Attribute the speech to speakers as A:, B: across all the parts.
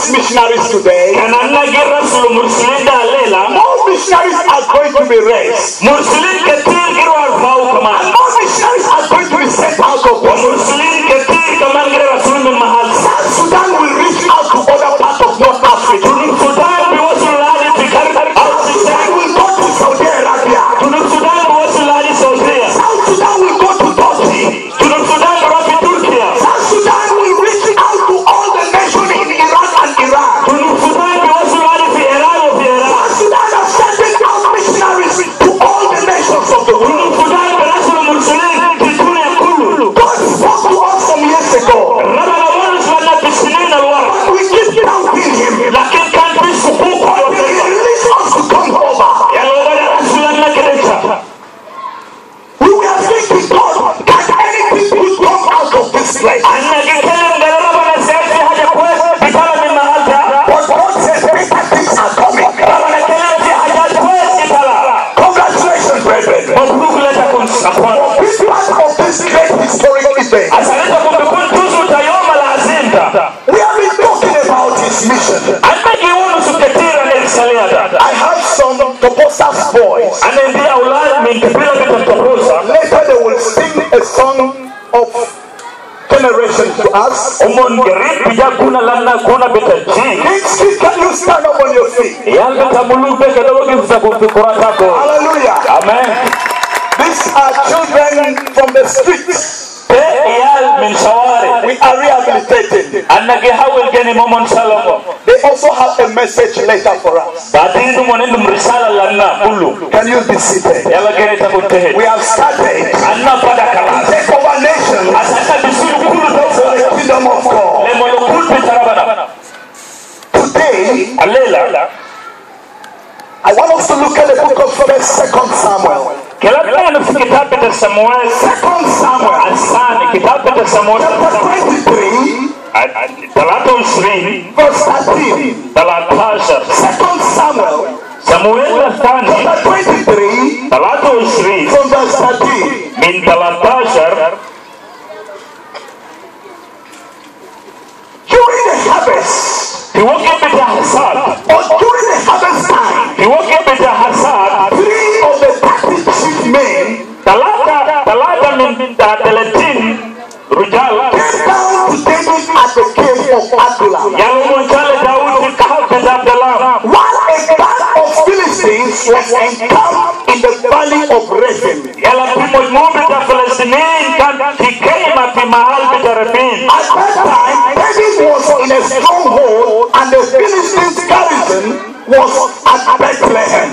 A: missionaries today, more missionaries are going to be raised. More missionaries are going to be sent out of South Sudan will reach out to other parts of North Africa. Sudan will go to Saudi Arabia. South Sudan will go to Turkey. South Sudan will reach out to all the nations in Iraq and Iran. South Sudan are sending out missionaries to all the nations of the world. God spoke to us some years ago. But we keep doubting him. But he released us to come over. We were thinking, God, can anything come out of this place? But God says better things are coming. Congratulations, brethren. This part of this great historic event, we have been talking about his mission. I have some Pentecostal boys. Later they will sing a song of generation to us. Can you stand up on your feet? Hallelujah. Amen. These are children from the streets. We are rehabilitated. They also have a message later for us. Can you be seated? We have started take over nations for the kingdom of God. Today, I want us to look at the book of 2 Samuel. 2 Samuel chapter 23 verse 13. 2 Samuel chapter 23 from verse 13. During the harvest, or during the harvest time, 3 of the 30 chief men came down to David at the cave of Adullam. While a band of Philistines was encamped in the valley of Rephaim. At that time, David was in a stronghold and the Philistines' garrison was at Bethlehem.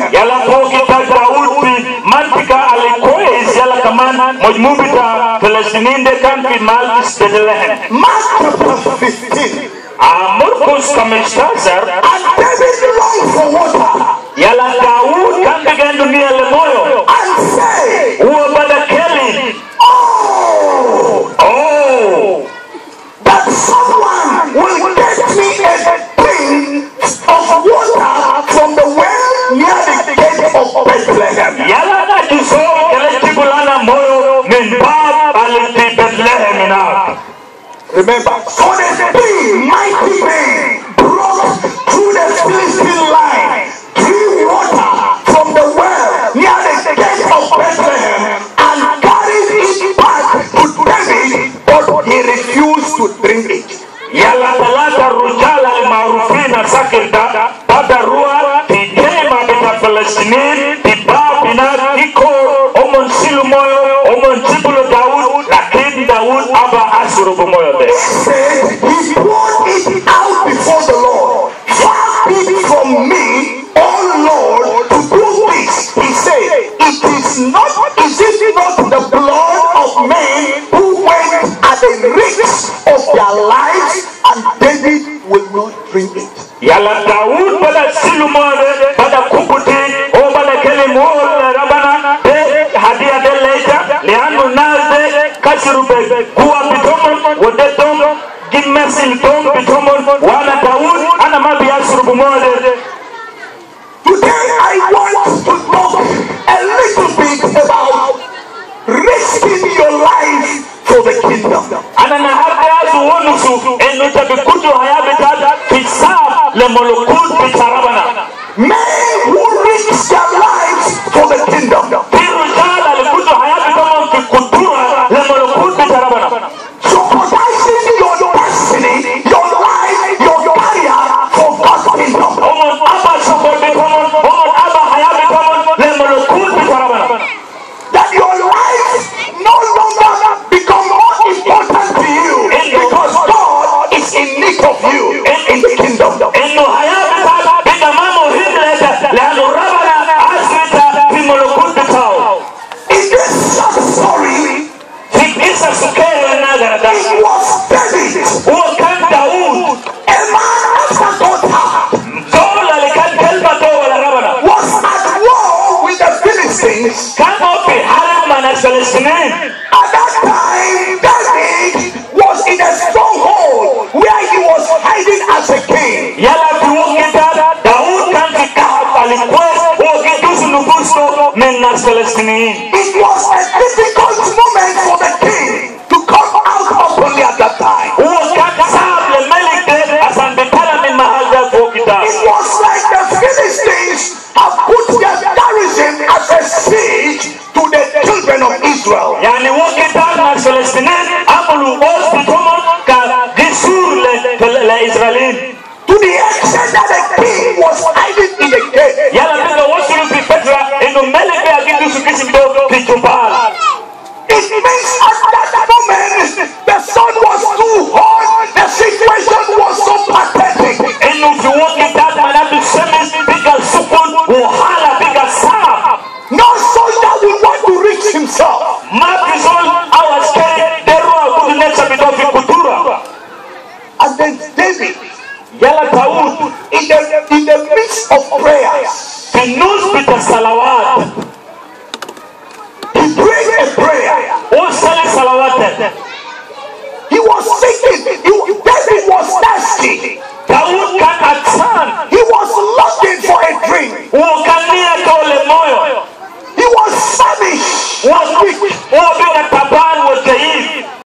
A: Mark chapter 15. And David longed for water and said, oh, that someone will get me a drink of water from the well near the gate of Bethlehem. Remember, so the mighty men broke through the Philistine line, drew water from the well near the gate of Bethlehem, and carried it back to David, but he refused to drink it. He poured it out before the Lord. Far be it from me, O Lord, to do this. He said, is it not the blood of men who went at the risk of their lives, and David will not drink it? Today I want to talk a little bit about risking your life for the kingdom.
B: sab le molokut bitarabana.
A: Men who risk their lives for the kingdom.
B: Birujala le kutu hayati kama kutura le molokut bitarabana.
A: Jeopardizing your destiny, your life, your career for God's kingdom.
B: Omon aba sokobi kama omon aba hayati kama le molokut bitarabana.
A: That your life no longer become more important to you because God is in need of you in the kingdom. In this short story, it was David, a man after God's heart, was at war with the Philistines. At that time, David was in a stronghold where he was hiding as a king. It was a difficult moment for the king to come out openly at that time. It was like the Philistines have put their garrison as a siege to the children of Israel. To the extent that the king was hiding in the cave. It means at that moment the sun was too hot, the situation was so pathetic. No soldier will want to reach himself. And then David, in the midst of prayers, he prayed a prayer. He was seeking. David was thirsty. He